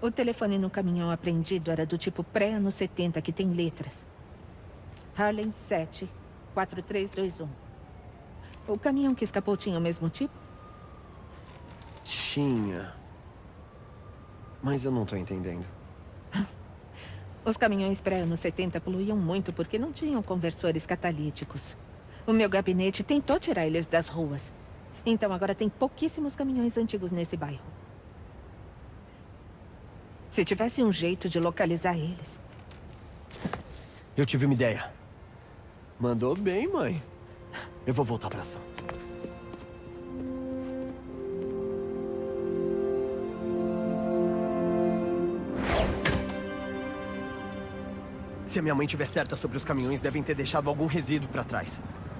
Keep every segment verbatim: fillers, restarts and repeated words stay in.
O telefone no caminhão apreendido era do tipo pré-anos setenta, que tem letras. Harlem sete quatro três dois um. O caminhão que escapou tinha o mesmo tipo? Tinha. Mas eu não tô entendendo. Os caminhões pré-anos setenta poluíam muito porque não tinham conversores catalíticos. O meu gabinete tentou tirar eles das ruas. Então agora tem pouquíssimos caminhões antigos nesse bairro. Se tivesse um jeito de localizar eles... Eu tive uma ideia. Mandou bem, mãe. Eu vou voltar pra ação. Se a minha mãe tiver certa sobre os caminhões, devem ter deixado algum resíduo pra trás.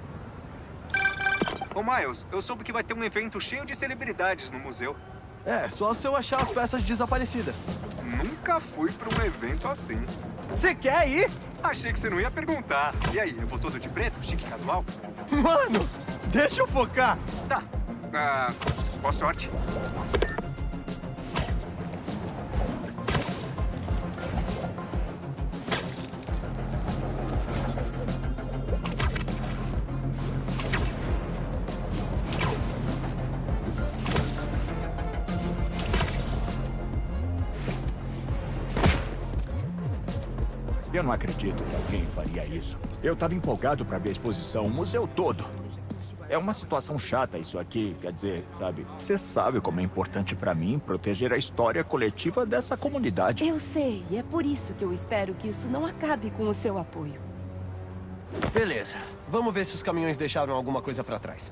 Ô, Miles, eu soube que vai ter um evento cheio de celebridades no museu. É, só se eu achar as peças desaparecidas. Nunca fui pra um evento assim. Você quer ir? Achei que você não ia perguntar. E aí, eu vou todo de preto, chique e casual? Mano, deixa eu focar. Tá. Ah, boa sorte. Eu não acredito que alguém faria isso. Eu tava empolgado pra ver a exposição, o museu todo. É uma situação chata isso aqui, quer dizer, sabe? Você sabe como é importante pra mim proteger a história coletiva dessa comunidade. Eu sei, e é por isso que eu espero que isso não acabe com o seu apoio. Beleza. Vamos ver se os caminhões deixaram alguma coisa pra trás.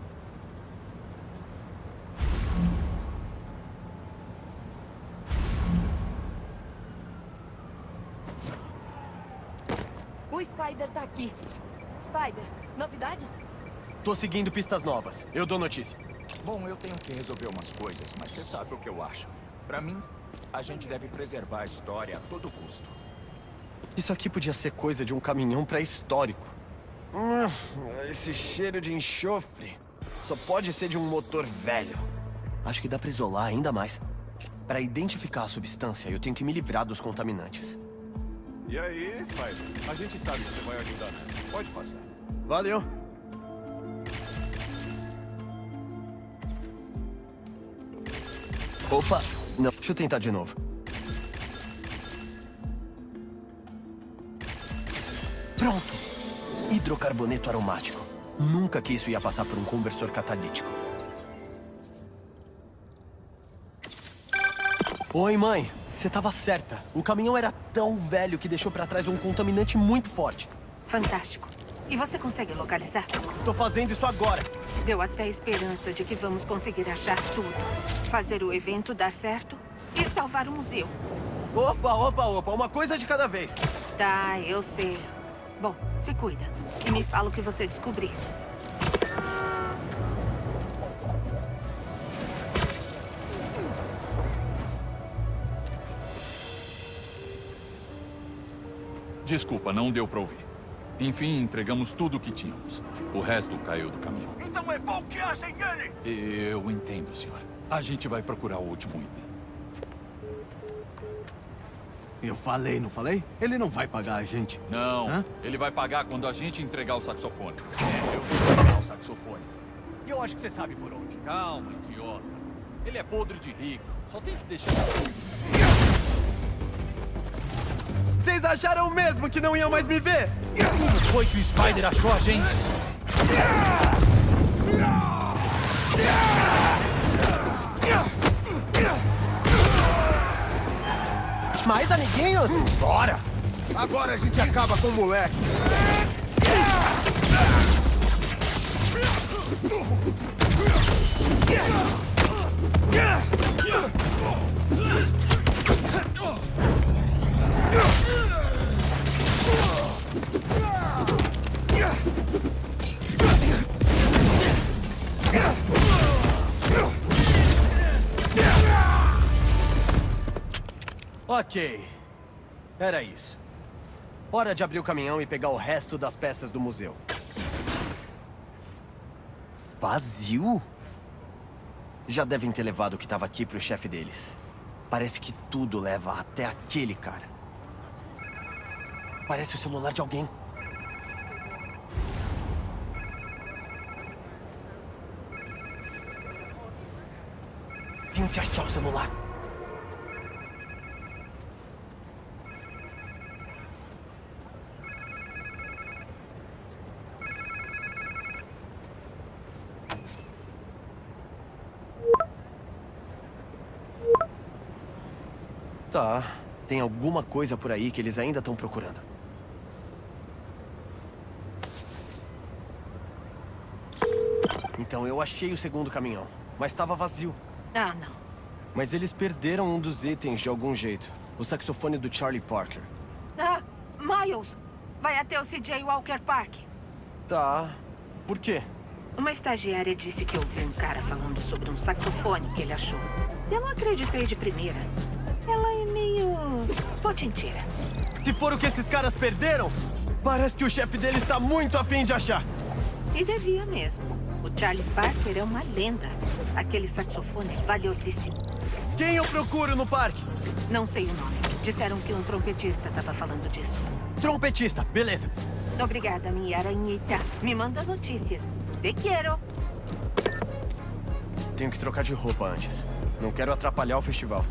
O Spider tá aqui. Spider, novidades? Tô seguindo pistas novas. Eu dou notícia. Bom, eu tenho que resolver umas coisas, mas você sabe o que eu acho. Pra mim, a gente deve preservar a história a todo custo. Isso aqui podia ser coisa de um caminhão pré-histórico. Hum, esse cheiro de enxofre só pode ser de um motor velho. Acho que dá pra isolar ainda mais. Pra identificar a substância, eu tenho que me livrar dos contaminantes. E aí, Spider? A gente sabe que você vai ajudar nessa. Pode passar. Valeu. Opa! Não, deixa eu tentar de novo. Pronto! Hidrocarboneto aromático. Nunca que isso ia passar por um conversor catalítico. Oi, mãe. Você estava certa. O caminhão era tão velho que deixou pra trás um contaminante muito forte. Fantástico. E você consegue localizar? Tô fazendo isso agora. Deu até esperança de que vamos conseguir achar tudo. Fazer o evento dar certo e salvar o museu. Opa, opa, opa. Uma coisa de cada vez. Tá, eu sei. Bom, se cuida. E me fala o que você descobrir. Desculpa, não deu pra ouvir. Enfim, entregamos tudo o que tínhamos. O resto caiu do caminhão. Então é bom que achem ele! Eu entendo, senhor. A gente vai procurar o último item. Eu falei, não falei? Ele não vai pagar a gente. Não, Hã? ele vai pagar quando a gente entregar o saxofone. É, eu vou pegar o saxofone. E eu acho que você sabe por onde. Calma, idiota. Ele é podre de rico. Só tem que deixar... Vocês acharam mesmo que não iam mais me ver? Como foi que o Spider achou a gente? Mais amiguinhos? Bora! Agora a gente acaba com o moleque. Ok. Era isso. Hora de abrir o caminhão e pegar o resto das peças do museu. Vazio? Já devem ter levado o que estava aqui pro chefe deles. Parece que tudo leva até aquele cara. Parece o celular de alguém. Tenho que achar o celular. Tá, tem alguma coisa por aí que eles ainda estão procurando. Então eu achei o segundo caminhão, mas estava vazio. Ah, não. Mas eles perderam um dos itens de algum jeito. O saxofone do Charlie Parker. Ah, Miles! Vai até o C J Walker Park. Tá. Por quê? Uma estagiária disse que ouviu um cara falando sobre um saxofone que ele achou. Eu não acreditei de primeira. Ela é meio... potinteira. Se for o que esses caras perderam, parece que o chefe deles está muito afim de achar. E devia mesmo. O Charlie Parker é uma lenda. Aquele saxofone é valiosíssimo. Quem eu procuro no parque? Não sei o nome. Disseram que um trompetista estava falando disso. Trompetista, beleza. Obrigada, minha aranhita. Me manda notícias. Te quero. Tenho que trocar de roupa antes. Não quero atrapalhar o festival.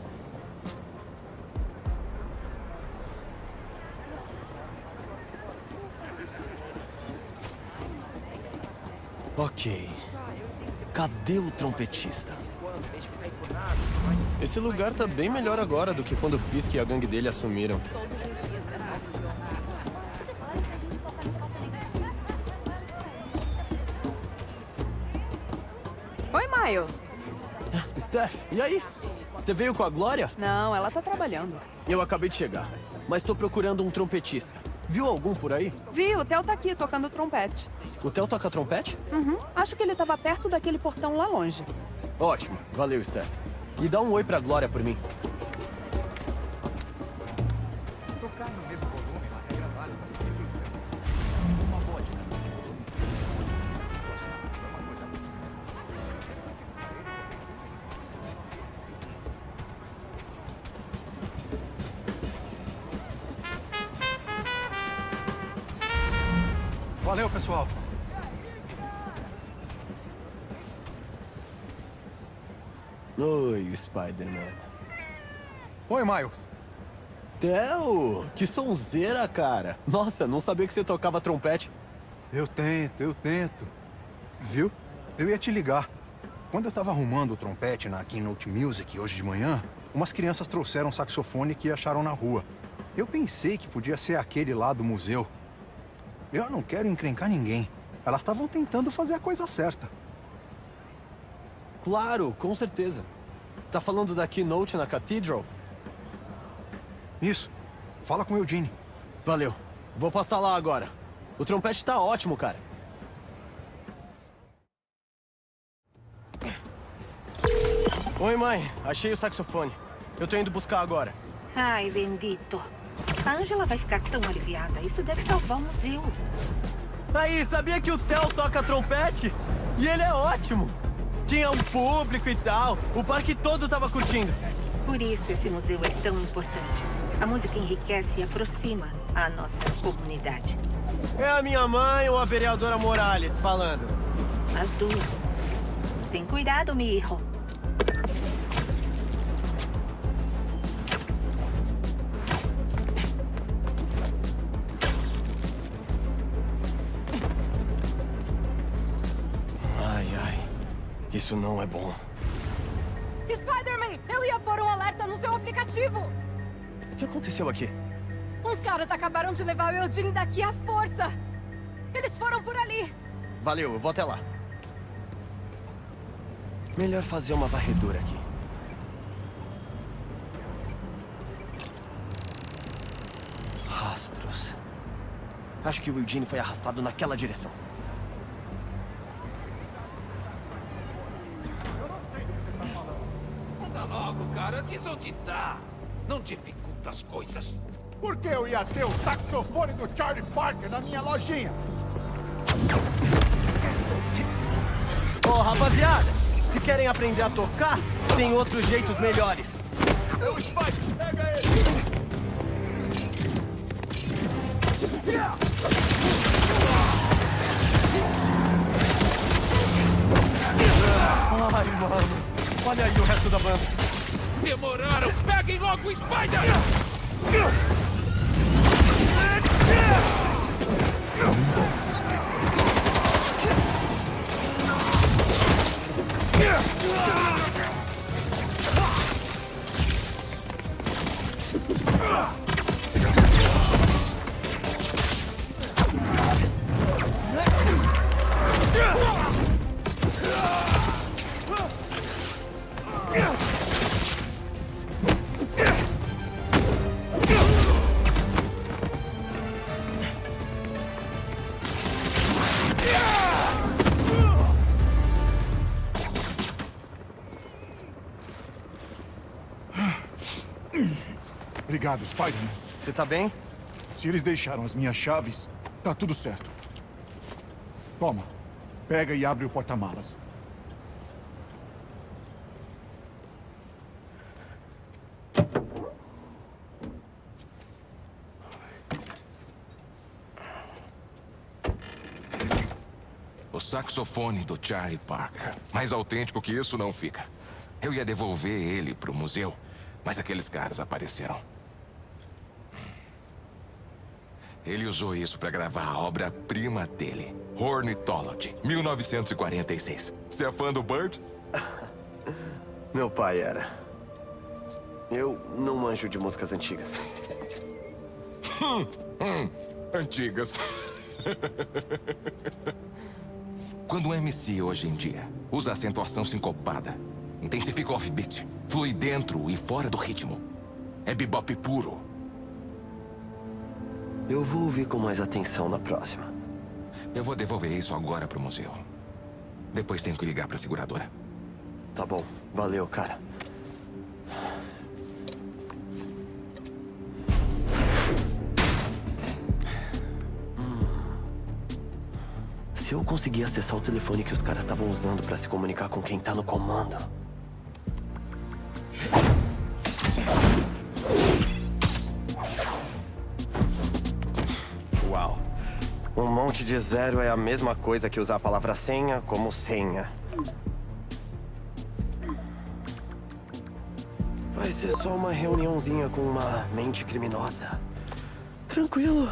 Ok. Cadê o trompetista? Esse lugar tá bem melhor agora do que quando o Fisk e a gangue dele assumiram. Oi, Miles. Steph, e aí? Você veio com a Glória? Não, ela tá trabalhando. Eu acabei de chegar, mas tô procurando um trompetista. Viu algum por aí? Vi, o Theo tá aqui tocando trompete. O Theo toca trompete? Uhum. Acho que ele tava perto daquele portão lá longe. Ótimo. Valeu, Steph. E dá um oi pra Glória por mim. Tocar no mesmo volume, uma regra básica. Uma boa dinâmica de volume. Valeu, pessoal. Oi, Spider-Man. Oi, Miles. Theo, que sonzeira, cara. Nossa, não sabia que você tocava trompete. Eu tento, eu tento. Viu? Eu ia te ligar. Quando eu tava arrumando o trompete na Keynote Music hoje de manhã, umas crianças trouxeram um saxofone que acharam na rua. Eu pensei que podia ser aquele lá do museu. Eu não quero encrencar ninguém. Elas estavam tentando fazer a coisa certa. Claro, com certeza. Tá falando da Keynote na Cathedral? Isso. Fala com o Eugene. Valeu. Vou passar lá agora. O trompete tá ótimo, cara. Oi, mãe. Achei o saxofone. Eu tô indo buscar agora. Ai, bendito. A Angela vai ficar tão aliviada. Isso deve salvar o museu. Aí, sabia que o Theo toca trompete? E ele é ótimo. Tinha um público e tal. O parque todo tava curtindo. Por isso esse museu é tão importante. A música enriquece e aproxima a nossa comunidade. É a minha mãe ou a vereadora Morales falando? As duas. Tem cuidado, mi hijo. Ai, ai. Isso não é bom. Spider-Man, eu ia pôr um alerta no seu aplicativo. O que aconteceu aqui? Uns caras acabaram de levar o Eugene daqui à força. Eles foram por ali. Valeu, eu vou até lá. Melhor fazer uma varredura aqui. Rastros. Acho que o Eugene foi arrastado naquela direção. Anda logo, cara, antes eu te dar. Não dificulta as coisas. Por que eu ia ter o saxofone do Charlie Parker na minha lojinha? Ô, rapaziada, se querem aprender a tocar, tem outros jeitos melhores. É o Spike! Pega ele! Ai, mano. Olha aí o resto da banda. Demoraram! Peguem logo o Spider! Obrigado, Spider-Man. Você tá bem? Se eles deixaram as minhas chaves, tá tudo certo. Toma. Pega e abre o porta-malas. O saxofone do Charlie Parker. Mais autêntico que isso não fica. Eu ia devolver ele pro museu, mas aqueles caras apareceram. Ele usou isso pra gravar a obra-prima dele, Ornithology, mil novecentos e quarenta e seis. Você é fã do Bird? Meu pai era. Eu não manjo de músicas antigas. Hum, hum, antigas. Quando um M C hoje em dia usa acentuação sincopada, intensifica o offbeat, flui dentro e fora do ritmo, é bebop puro. Eu vou ouvir com mais atenção na próxima. Eu vou devolver isso agora pro museu. Depois tenho que ligar pra seguradora. Tá bom. Valeu, cara. Hum. Se eu conseguir acessar o telefone que os caras estavam usando pra se comunicar com quem tá no comando... Uau. Um monte de zero é a mesma coisa que usar a palavra senha como senha. Vai ser só uma reuniãozinha com uma mente criminosa. Tranquilo.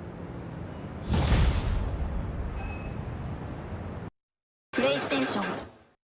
PlayStation